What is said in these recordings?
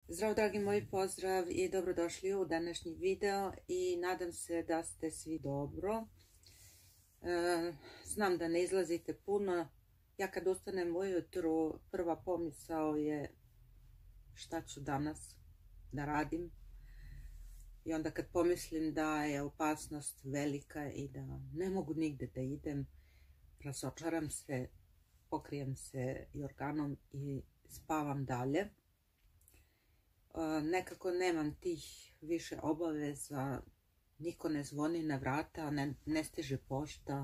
Zdravo dragi moji, pozdrav i dobrodošli u današnji video i nadam se da ste svi dobro. Znam da ne izlazite puno. Ja kad ustanem ujutru, prva pomisao je šta ću danas da radim. I onda kad pomislim da je opasnost velika i da ne mogu nigde da idem, razočaram se, pokrijem se jorganom i spavam dalje. Nekako nemam tih više obaveza, niko ne zvoni na vrata, ne stiže pošta,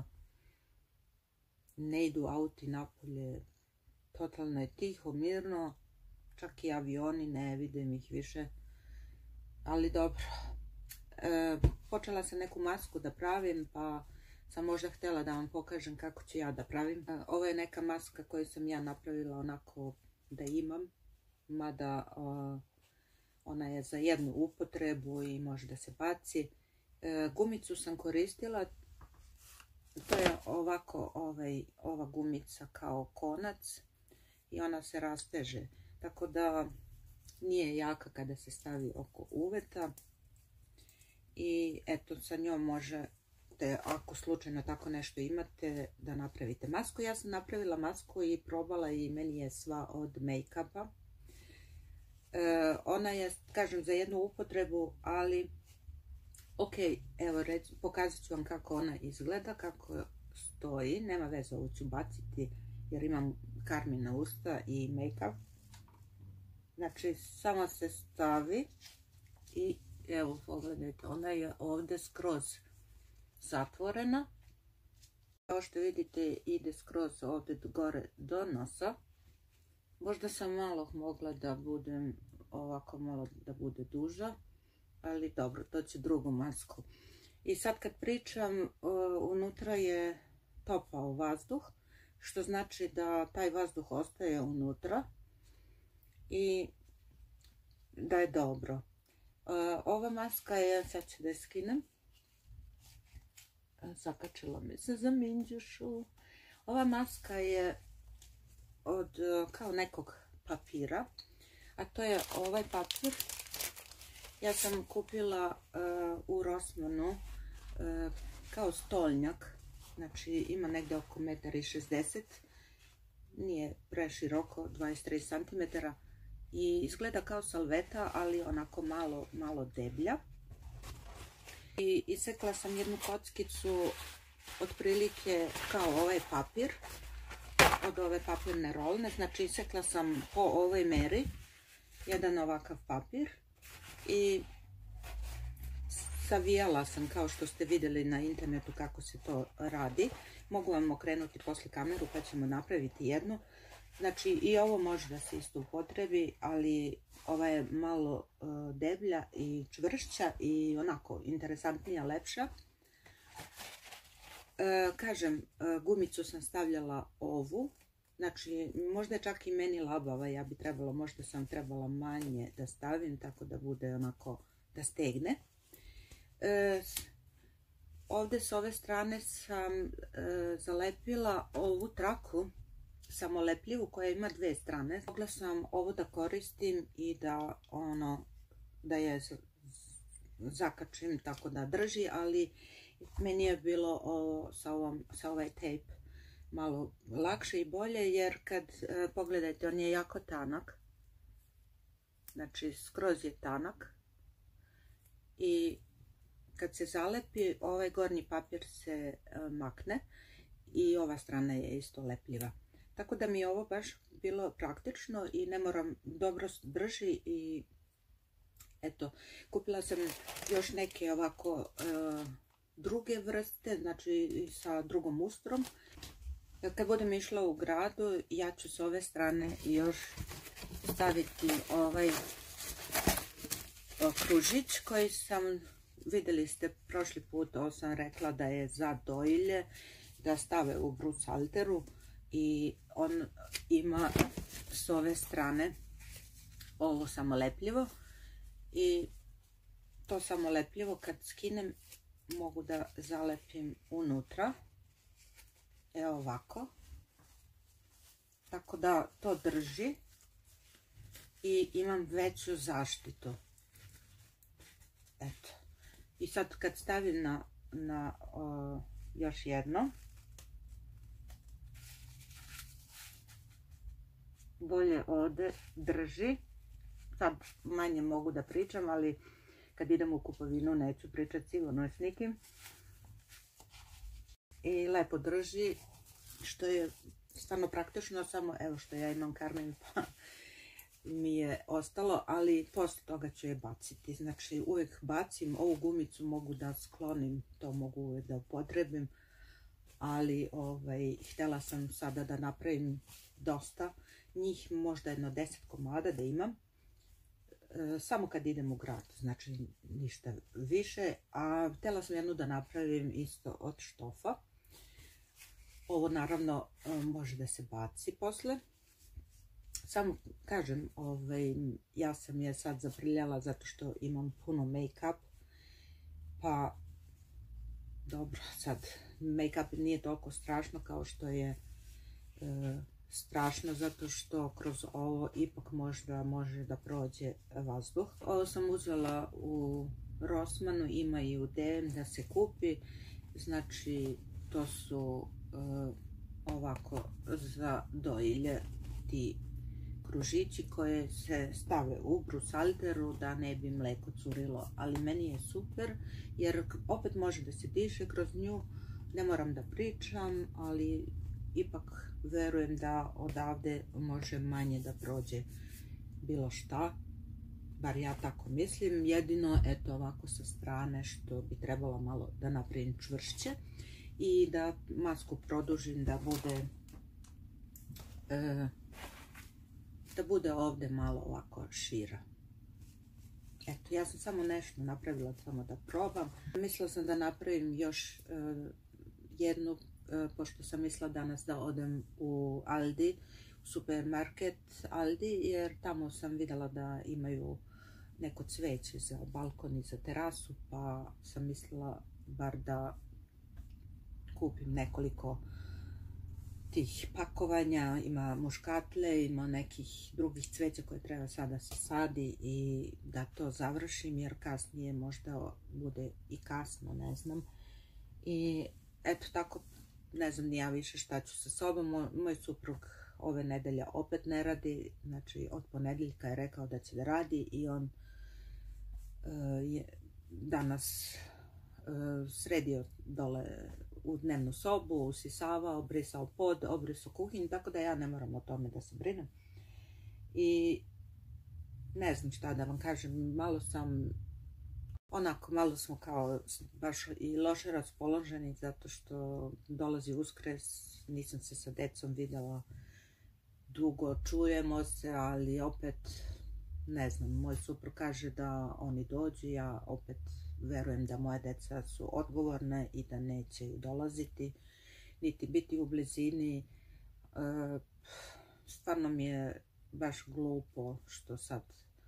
ne idu auti napolje, totalno je tiho, mirno, čak i avioni ne vidim ih više, ali dobro. Počela sam neku masku da pravim, pa sam možda htjela da vam pokažem kako ću ja da pravim. Ovo je neka maska koju sam ja napravila onako da imam, mada ona je za jednu upotrebu i može da se baci. Gumicu sam koristila, to je ovako ova gumica kao konac i ona se rasteže, tako da nije jaka kada se stavi oko uveta. I eto, sa njom možete, ako slučajno tako nešto imate, da napravite masku. Ja sam napravila masku i probala i meni je sva od make-upa. Ona je, kažem, za jednu upotrebu, ali ok, evo pokazat ću vam kako ona izgleda, kako stoji. Nema veze, ovo ću baciti jer imam karmina usta i make-up. Znači, samo se stavi i evo, pogledajte, ona je ovdje skroz zatvorena. Kao što vidite, ide skroz ovdje gore do nosa. Možda sam malo mogla da budem ovako, malo da bude duža, ali dobro, to će drugu masku. I sad kad pričam, unutra je topao vazduh, što znači da taj vazduh ostaje unutra i da je dobro. Ova maska je, sad ću da je skinem, zakačila mi se za minđušu. Ova maska je od kao nekog papira, a to je ovaj papir. Ja sam kupila u Rossmanu kao stolnjak, znači ima negdje oko 1,60 m, nije preširoko, 23 cm i izgleda kao salveta, ali onako malo deblja. I isekla sam jednu kockicu otprilike kao ovaj papir, od ove papirne rolne, znači isekla sam po ovoj meri jedan ovakav papir i savijala sam, kao što ste vidjeli na internetu kako se to radi. Mogu vam okrenuti poslije kameru pa ćemo napraviti jednu. Znači i ovo može da se isto upotrebi, ali ova je malo deblja i čvršća i onako interesantnija, lepša. Kažem, gumicu sam stavljala ovu, znači možda je čak i meni labava, ja bi trebala, možda sam trebala manje da stavim, tako da bude onako da stegne. Ovdje s ove strane sam zalepila ovu traku samolepljivu koja ima dve strane. Mogla sam ovo da koristim i da je zakačim tako da drži, ali meni je bilo sa ovaj tape malo lakše i bolje, jer kad pogledajte, on je jako tanak, znači skroz je tanak i kad se zalepi, ovaj gornji papir se makne i ova strana je isto lepljiva. Tako da mi je ovo baš bilo praktično i ne moram, dobro drži. I eto, kupila sam još neke ovako druge vrste, znači sa drugom ustrom. Kad budem išla u gradu, ja ću s ove strane još staviti ovaj kružić koji sam, vidjeli ste prošli put, ovo sam rekla da je za dojilje, da stave u brusalteru. I on ima s ove strane ovo samolepljivo i to samolepljivo kad skinem mogu da zalepim unutra, evo ovako, tako da to drži i imam veću zaštitu. Eto. I sad kad stavim na još jedno, bolje ovdje drži. Sad manje mogu da pričam, ali kad idem u kupovinu neću pričati sigurno s nikim. I lepo drži, što je stvarno praktično, samo evo što ja imam karmen pa mi je ostalo, ali poslije toga ću je baciti. Znači uvijek bacim, ovu gumicu mogu da sklonim, to mogu uvijek da upotrebim, ali htjela sam sada da napravim dosta njih, možda jedno 10 komada da imam, samo kad idem u grad, znači ništa više. A htjela sam jednu da napravim isto od štofa. Ovo naravno može da se baci posle. Samo kažem, ja sam je sad zaprljala zato što imam puno make-up, pa dobro, sad make-up nije toliko strašno kao što je strašno, zato što kroz ovo ipak možda može da prođe vazduh. Ovo sam uzela u Rossmanu, ima i u DM da se kupi, znači to su ovako za dojilje ti kružići koje se stave u brusalteru da ne bi mleko curilo, ali meni je super jer opet može da se diše kroz nju, ne moram da pričam, ali ipak verujem da odavde može manje da prođe bilo šta, bar ja tako mislim. Jedino eto ovako sa strane što bi trebalo malo da napravim čvršće i da masku produžim da bude ovdje malo ovako šira. Eto, ja sam samo nešto napravila, samo da probam. Mislila sam da napravim još jednu, pošto sam mislila danas da odem u Aldi, u supermarket Aldi, jer tamo sam vidjela da imaju neko cveće za balkon i za terasu, pa sam mislila bar da kupim nekoliko tih pakovanja. Ima muškatle, ima nekih drugih cveća koje treba sada se sadi i da to završim, jer kasnije možda bude i kasno, ne znam. I eto tako, ne znam ni ja više šta ću sa sobom. Moj suprug ove nedelje opet ne radi, znači od ponedjeljka je rekao da će da radi i on je danas sredio dole u dnevnu sobu, usisavao, brisao pod, obrisao kuhinju, tako da ja ne moram o tome da se brinem. I ne znam šta da vam kažem, malo smo kao baš i loše raspoloženi zato što dolazi Uskrs, nisam se sa decom vidjela dugo, čujemo se, ali opet ne znam, moj suprug kaže da oni dođu, ja opet verujem da moja deca su odgovorne i da neće dolaziti, niti biti u blizini. Stvarno mi je baš glupo što sad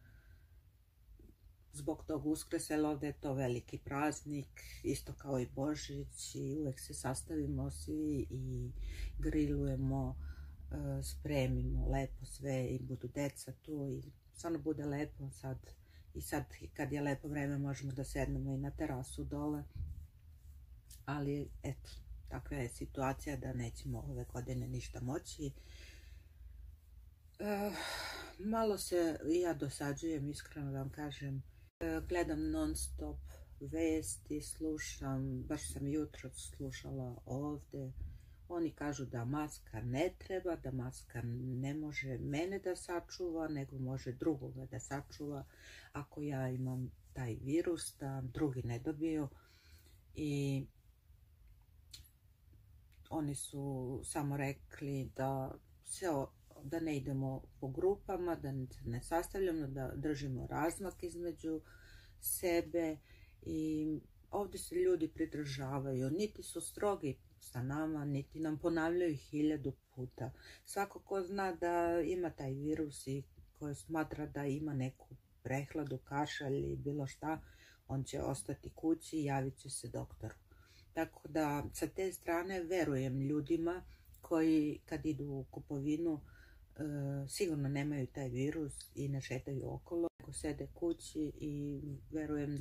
zbog tog Uskrsa, jer ovdje je to veliki praznik, isto kao i Božić, i uvijek se sastavimo svi i grilujemo, spremimo lepo sve i budu deca tu i stvarno bude lepo sad. I sad kad je lepo vreme možemo da sednemo i na terasu dole, ali eto, takva je situacija da nećemo ove godine ništa moći. Malo se ja dosađujem, iskreno da vam kažem. Gledam non stop vesti, slušam, baš sam jutro slušala ovdje. Oni kažu da maska ne treba, da maska ne može mene da sačuva, nego može drugoga da sačuva ako ja imam taj virus, da drugi ne dobiju. I oni su samo rekli da ne idemo po grupama, da ne sastavljamo, da držimo razmak između sebe. I ovdje se ljudi pridržavaju, niti su strogi sa nama, niti nam ponavljaju 1000 puta. Svako ko zna da ima taj virus i ko smatra da ima neku prehladu, kašalj ili bilo šta, on će ostati kući i javit će se doktoru. Tako da sa te strane verujem ljudima koji kad idu u kupovinu sigurno nemaju taj virus i ne šetaju okolo, nego sede kući i verujem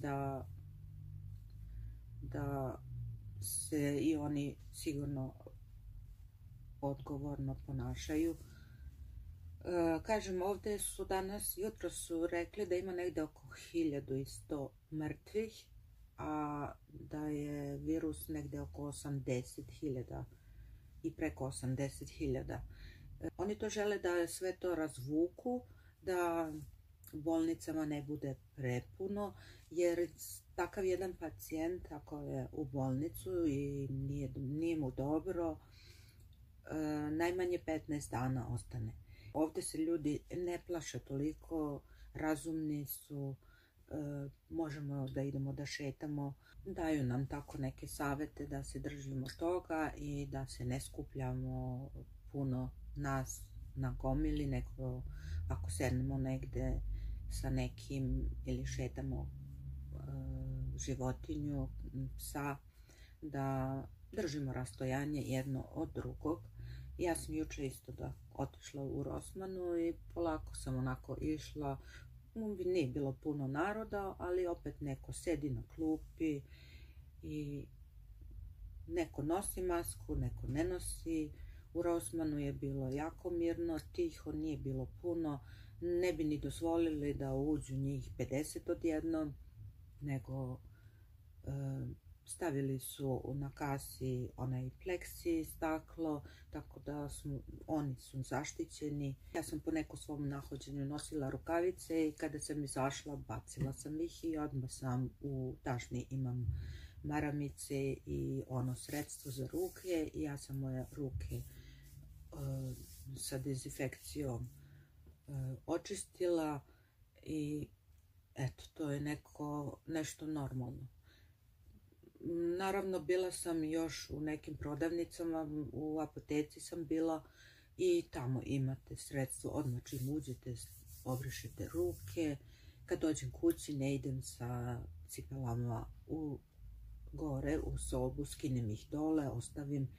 da se i oni sigurno odgovorno ponašaju. Kažem, ovdje su jutro su rekli da ima negdje oko 1100 mrtvih, a da je virus negdje oko 80.000 i preko 80.000. Oni to žele da sve to razvuku, da u bolnicama ne bude prepuno, jer takav jedan pacijent ako je u bolnicu i nije mu dobro, najmanje 15 dana ostane. Ovdje se ljudi ne plaše toliko, razumni su, možemo da idemo da šetamo, daju nam tako neke savjete da se držimo toga i da se ne skupljamo puno nas na gomili, nego ako sednemo negdje sa nekim ili šetamo životinju, psa, da držimo rastojanje jedno od drugog. Ja sam jučer isto otišla u Rossmannu i polako sam onako išla, nije bilo puno naroda, ali opet neko sedi na klupi i neko nosi masku, neko ne nosi. U Rossmannu je bilo jako mirno, tiho, nije bilo puno, ne bi ni dozvolili da uđu njih 50 odjednom, nego stavili su na kasi onaj pleksi staklo, tako da oni su zaštićeni. Ja sam po nekom svom nahođenju nosila rukavice i kada sam izašla bacila sam ih i odmah sam u tašni imam maramice i ono sredstvo za ruke i ja sam moje ruke sa dezinfekcijom očistila i eto, to je nešto normalno. Naravno, bila sam još u nekim prodavnicama, u apoteci sam bila i tamo imate sredstvo, odmah čim uđete, obrišite ruke. Kad dođem kući ne idem sa cipelama gore u sobu, skinem ih dole, ostavim.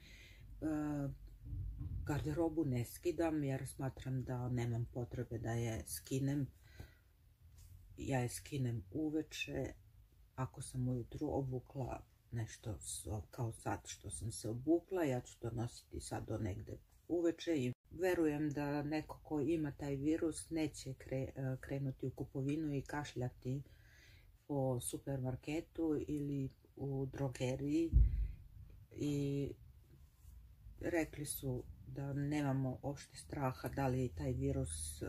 Garderobu ne skidam jer smatram da nemam potrebe da je skinem. Ja je skinem uveče, ako sam ujutru obukla nešto kao sad što sam se obukla, ja ću to nositi sad do negde uveče i verujem da neko ko ima taj virus neće krenuti u kupovinu i kašljati po supermarketu ili u drogeriji i rekli su da nemamo uopšte straha da li taj virus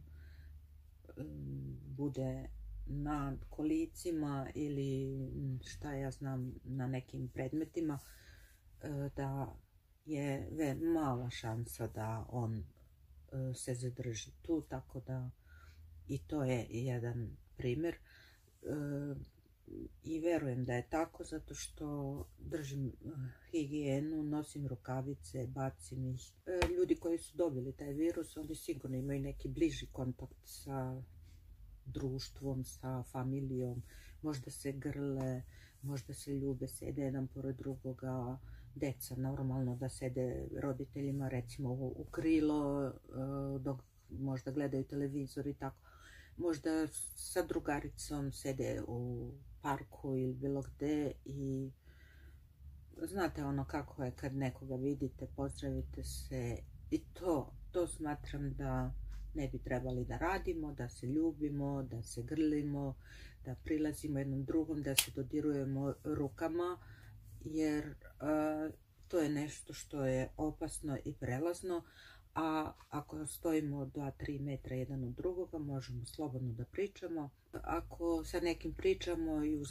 bude na kolicima ili šta ja znam na nekim predmetima, da je mala šansa da on se zadrži tu, tako da i to je jedan primjer i verujem da je tako zato što držim higijenu, nosim rukavice, bacim ih. Ljudi koji su dobili taj virus, oni sigurno imaju neki bliži kontakt sa društvom, sa familijom, možda se grle, možda se ljube, sede jedan pored drugoga, deca normalno da sede roditeljima recimo u krilo dok možda gledaju televizor i tako, možda sa drugaricom sede u parku ili bilo gde i znate ono kako je kad nekoga vidite, pozdravite se i to smatram da ne bi trebali da radimo, da se ljubimo, da se grlimo, da prilazimo jednom drugom, da se dodirujemo rukama, jer to je nešto što je opasno i prelazno, a ako stojimo 2-3 metra jedan od drugoga, možemo slobodno da pričamo. Ako sa nekim pričamo i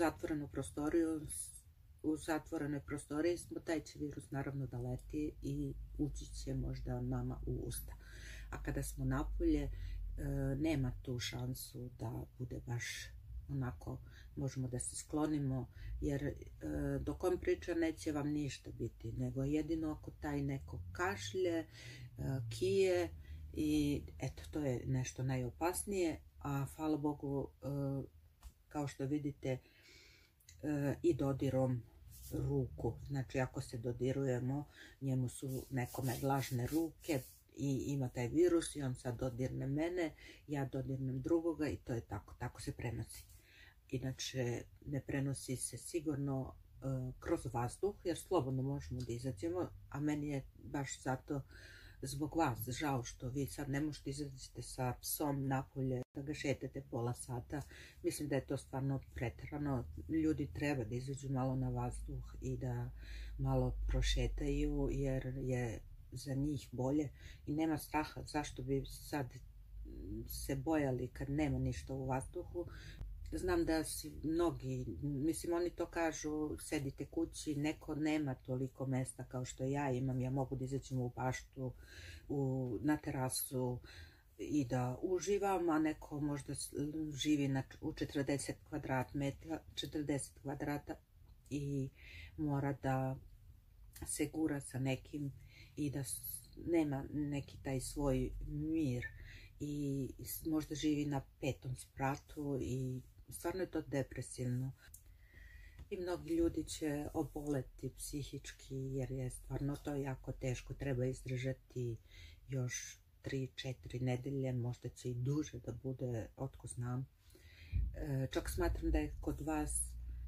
u zatvorenoj prostoriji smo, taj će virus naravno da leti i ući će možda nama u usta. A kada smo napolje, nema tu šansu da bude baš onako, možemo da se sklonimo, jer dok on priča neće vam ništa biti, nego jedino ako taj neko kašlje, kije i eto, to je nešto najopasnije, a hvala Bogu, kao što vidite, i dodirom ruku, znači ako se dodirujemo, njemu su nekome vlažne ruke i ima taj virus i on sad dodirne mene, ja dodirnem drugoga i to je tako se prenosi. Inače, ne prenosi se sigurno kroz vazduh, jer slobodno možemo da izađemo, a meni je baš zato zbog vas žao što vi sad ne možete izađete sa psom napolje, da ga šetate pola sata. Mislim da je to stvarno preterano. Ljudi treba da izađu malo na vazduh i da malo prošetaju, jer je za njih bolje i nema straha. Zašto bi sad se bojali kad nema ništa u vazduhu? Znam da si mnogi, mislim oni to kažu, sedite kući, neko nema toliko mesta kao što ja imam, ja mogu da izađem u baštu, na terasu i da uživam, a neko možda živi u 40 kvadrata i mora da se gura sa nekim i da nema neki taj svoj mir i možda živi na 5. spratu i stvarno je to depresivno. I mnogi ljudi će oboleti psihički jer je stvarno to jako teško. Treba izdržati još 3-4 nedelje, možda će i duže da bude, otko znam. Čak smatram da je kod vas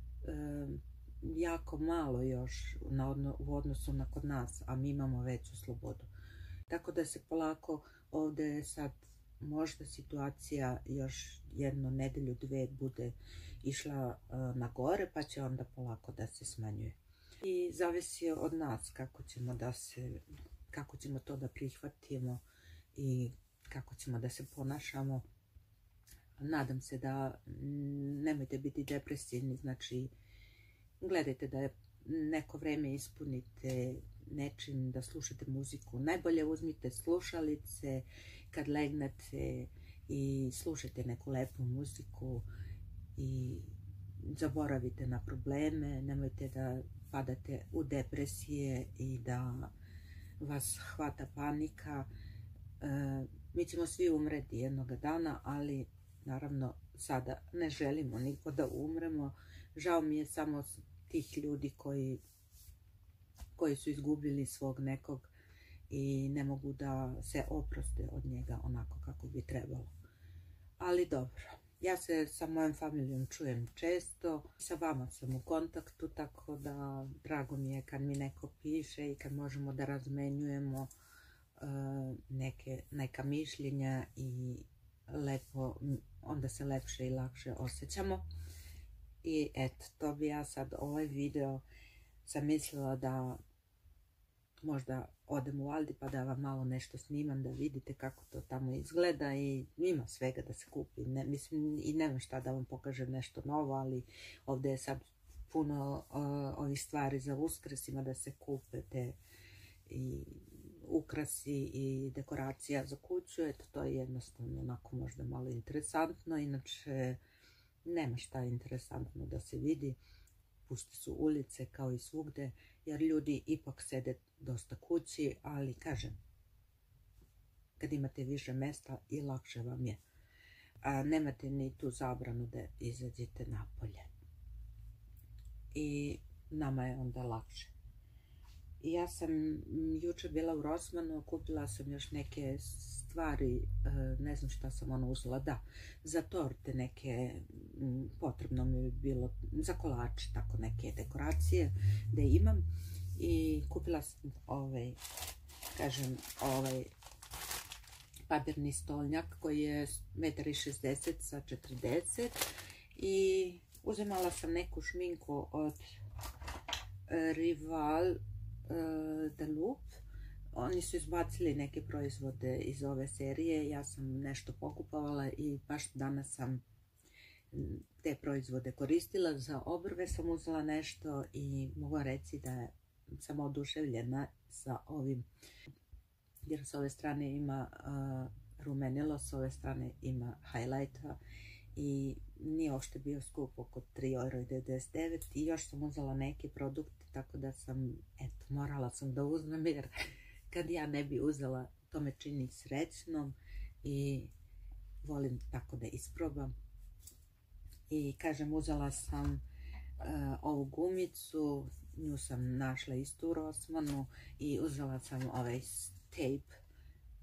jako malo još u odnosu na kod nas, a mi imamo veću slobodu. Tako da se polako ovdje sad možda situacija još 1 nedelju, 2 bude išla na gore, pa će onda polako da se smanjuje. I zavisi od nas kako ćemo to da prihvatimo i kako ćemo da se ponašamo. Nadam se da nemojte biti depresivni, znači gledajte da neko vreme ispunite nečim, da slušate muziku. Najbolje uzmite slušalice kad legnete i slušajte neku lepu muziku i zaboravite na probleme, nemojte da padate u depresije i da vas hvata panika. Mi ćemo svi umreti jednoga dana, ali naravno sada ne želimo niko da umremo. Žao mi je samo tih ljudi koji su izgubili svog nekog i ne mogu da se oproste od njega onako kako bi trebalo. Ali dobro, ja se sa mojom familijom čujem često, sa vama sam u kontaktu, tako da drago mi je kad mi neko piše i kad možemo da razmenjujemo neka mišljenja i onda se lepše i lakše osjećamo. I eto, to bi ja sad ovaj video sam mislila da možda odem u Aldi pa da vam malo nešto snimam, da vidite kako to tamo izgleda i ima svega da se kupi. Mislim, i nemam šta da vam pokažem nešto novo, ali ovdje je sad puno ovih stvari za Uskrs, ima da se kupe te i ukrasi i dekoracija za kuću. Eto, to je jednostavno onako možda malo interesantno, inače nema šta interesantno da se vidi. Puste su ulice kao i svugde, jer ljudi ipak sede dosta kući, ali kažem, kad imate više mesta i lakše vam je. A nemate ni tu zabranu da izađete napolje. I nama je onda lakše. I ja sam jučer bila u Rossmanu, kupila sam još neke stvari, ne znam šta sam uzela, da, za torte neke, potrebno mi je bilo, za kolače, tako neke dekoracije da imam. I kupila sam ovaj papirni stolnjak koji je 1,60 m sa 40 i uzimala sam neku šminku od Rival de Loop. Oni su izbacili neke proizvode iz ove serije, ja sam nešto pokupovala i baš danas sam te proizvode koristila. Za obrve sam uzela nešto i mogu reći da sam oduševljena sa ovim, jer s ove strane ima rumenilo, s ove strane ima highlighta i nije uopšte bio skup, oko 3,99 € i još sam uzela neke produkte, tako da sam, eto, morala sam da uzmem, jer kad ja ne bi uzela, to me čini srećnom i volim tako da isprobam. I kažem, uzela sam ovu gumicu, nju sam našla isto u Rossmanu i uzela sam ovaj tape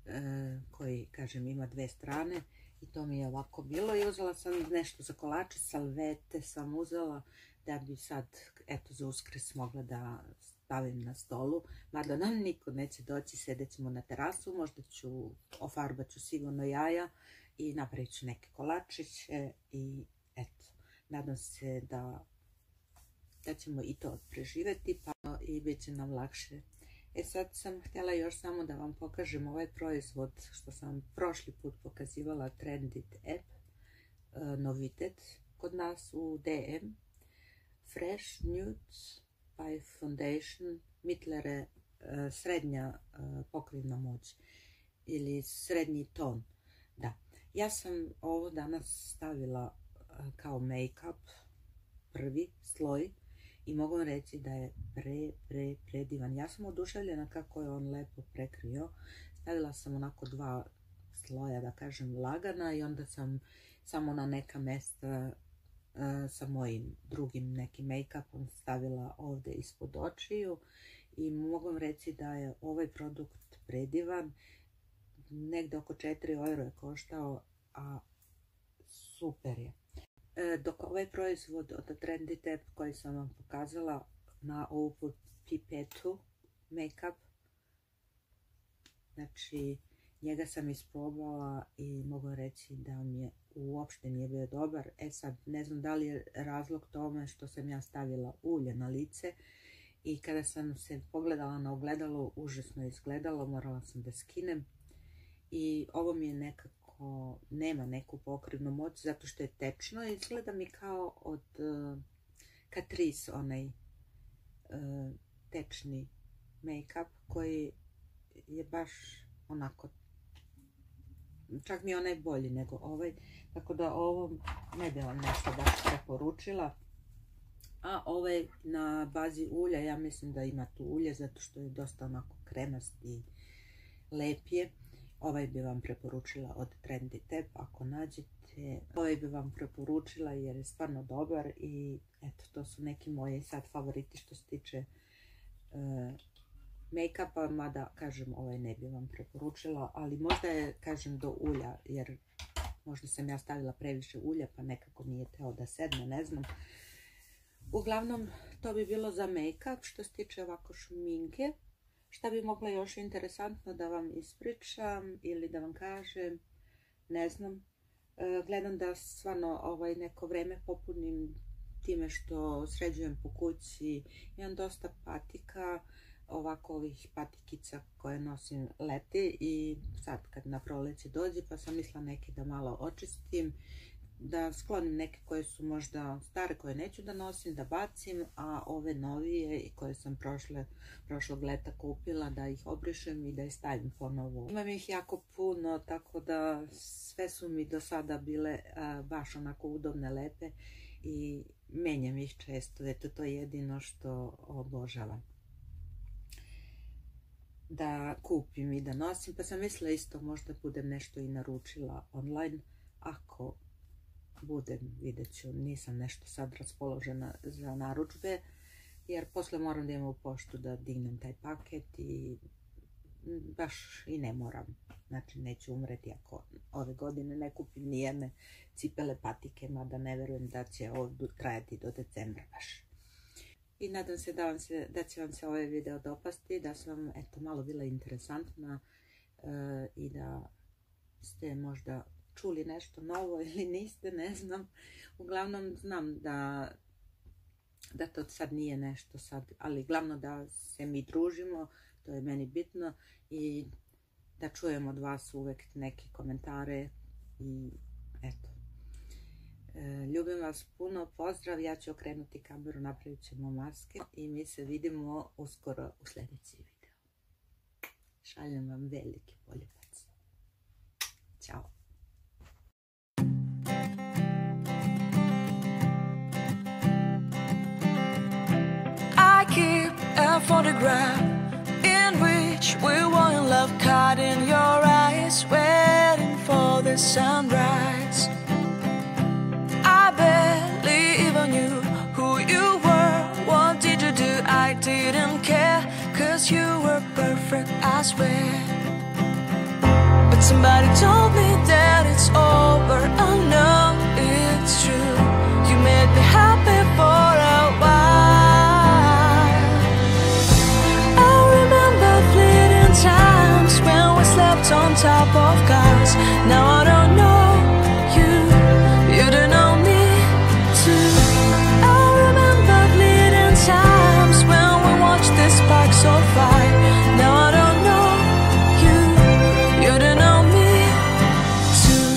koji, kažem, ima dve strane i to mi je ovako bilo i uzela sam nešto za kolače, salvete sam uzela da bi sad, eto, za Uskrs mogla da stavim na stolu, mada nam niko neće doći, sedjet ćemo na terasu, možda ofarbat ću sigurno jaja i napravit ću neke kolačiće i eto, nadam se da ćemo i to preživjeti pa i bit će nam lakše. Sad sam htjela još samo da vam pokažem ovaj proizvod što sam prošli put pokazivala, Trendit app, novitet kod nas u DM. Fresh Nude by Foundation, Mittlere, srednja pokrivna moć ili srednji ton. Da, ja sam ovo danas stavila kao make-up, prvi sloj, i mogu vam reći da je predivan. Ja sam oduševljena kako je on lepo prekrio. Stavila sam onako dva sloja, da kažem, lagana i onda sam samo na neka mesta sa mojim drugim nekim make-upom stavila ovdje ispod očiju i mogu vam reći da je ovaj produkt predivan. Negdje oko 4 euro je koštao, a super je. Dok ovaj proizvod od Trendit app koji sam vam pokazala na ovu pipetu make-up, znači njega sam isprobala i mogu reći da mi je uopšte nije bio dobar. Sad ne znam da li je razlog tome što sam ja stavila ulje na lice i kada sam se pogledala na ogledalo, užasno izgledalo, morala sam da skinem i ovo mi je nekako nema neku pokrivnu moć zato što je tečno i izgleda mi kao od Catrice, onaj tečni make-up koji je baš onako, čak mi je onaj bolji nego ovaj, tako da ovom ne bi vam nešto baš preporučila. A ovaj na bazi ulja, ja mislim da ima tu ulje zato što je dosta onako kremast i lep je. Ovaj bi vam preporučila od Trendit app ako nađete. Ovaj bi vam preporučila jer je stvarno dobar i eto, to su neki moji sad favoriti što se tiče make-upa, mada kažem ovaj ne bi vam preporučila, ali možda je, kažem, do ulja jer možda sam ja stavila previše ulja pa nekako nije teo da sedne, ne znam. Uglavnom to bi bilo za make-up. Što se tiče ovako šminke, šta bi mogla još interesantno da vam ispričam ili da vam kažem, ne znam. Gledam da stvarno neko vreme popunim time što sređujem po kući. Imam dosta patika, ovako ovih patikica koje nosim leti i sad kad na proleće dođe pa sam mislila neke da malo očistim, da sklonim neke koje su možda stare, koje neću da nosim, da bacim, a ove novije i koje sam prošlog leta kupila da ih obrišem i da ih stavim ponovo. Imam ih jako puno, tako da sve su mi do sada bile baš onako udobne, lepe i menjam ih često. Eto, to je jedino što obožavam da kupim i da nosim, pa sam mislila isto možda budem nešto i naručila online. Ako budem, vidjet ću, nisam nešto sad raspoložena za narudžbe, jer posle moram da idem u poštu da dignem taj paket i baš i ne moram. Znači neću umreti ako ove godine ne kupim nijedne cipele, patike, mada ne verujem da će ovo trajati do decembra baš. I nadam se da će vam se ovaj video dopasti, da sam eto malo bila interesantna i da ste možda čuli nešto novo ili niste, ne znam. Uglavnom znam da to sad nije nešto sad, ali glavno da se mi družimo, to je meni bitno i da čujem od vas uvek neke komentare i eto. Ljubim vas puno, pozdrav, ja ću okrenuti kameru, napravit ćemo maske i mi se vidimo uskoro u sljedeći video. Šaljem vam veliki poljubac. Ćao. I keep a photograph in which we were in love, caught in your eyes, waiting for the sunrise. I barely even knew who you were. What did you do? I didn't care, 'cause you were perfect, I swear. But somebody told me that it's over. I know it's true. You made me happy for a while. I remember fleeting times when we slept on top of cars. Now I don't know you, you don't know me too. I remember fleeting times when we watched the sparks of fire. Now I don't know you, you don't know me too.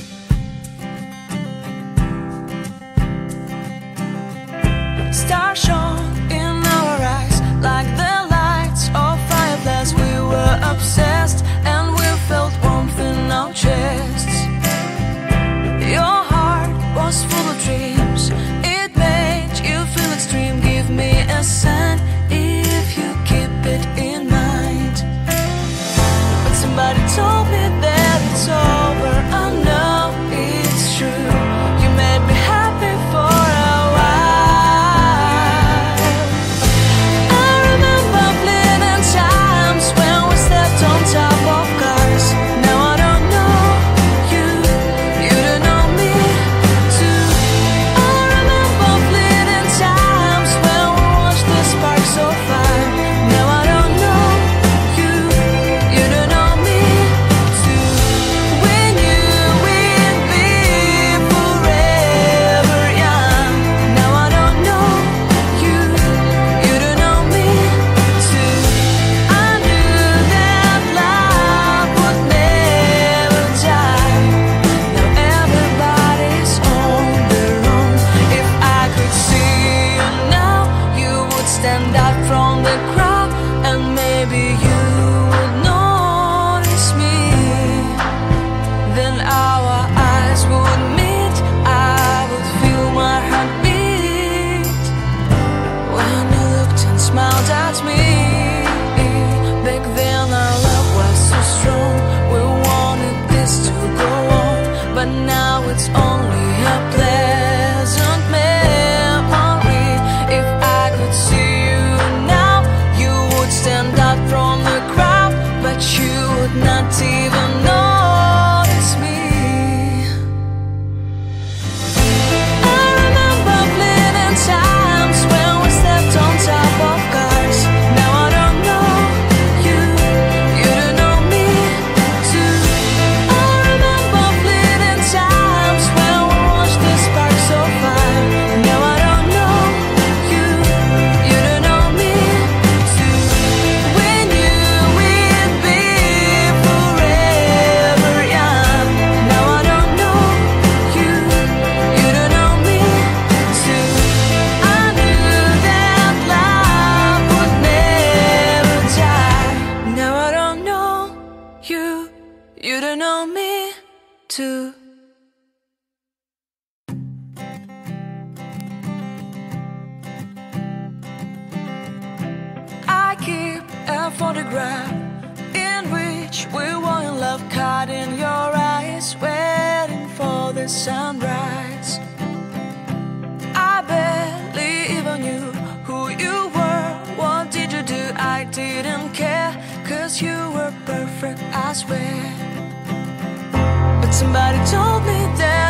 Stars shone in our eyes like the lights of fireflies. We were obsessed and we felt warmth in our chests. Your heart was full of dreams. It made you feel extreme. Give me a sign if you keep it in mind. But somebody told me that it's over. I know it's true. You made me happy for a while. I remember fleeting times when we slept on top of cars. Now I don't know you, you don't know me too. I remember fleeting times when we watched the sparks of fire. Now I don't know you, you don't know me too. We knew we'd be forever young. Now I don't know you, you don't know me too. I knew that love would never die. Now everybody's on their own. If I could see you now, you would stand out from the crowd, and maybe you would notice me. Then our eyes would meet. I would feel my heart beat when you looked and smiled at me. Back then our love was so strong. We wanted this to go on, but now it's only a pleasant memory. If I could see you now, you would stand out from the crowd, but you would not even notice me. I remember fleeting times when we slept on top of cars. Now I don't know you, you don't know me too. I remember fleeting times when we watched the sparks of fire. Now I don't know you, you don't know me too. We knew we'd be forever young. Now I don't know you, you don't know me too. I knew that love would never die. Now I don't know you, you don't know me too. I keep a photograph in which we were in love, caught in your eyes, waiting for the sunrise. I barely even knew who you were. What did you do? I didn't care, 'cause you were perfect, I swear. But somebody told me that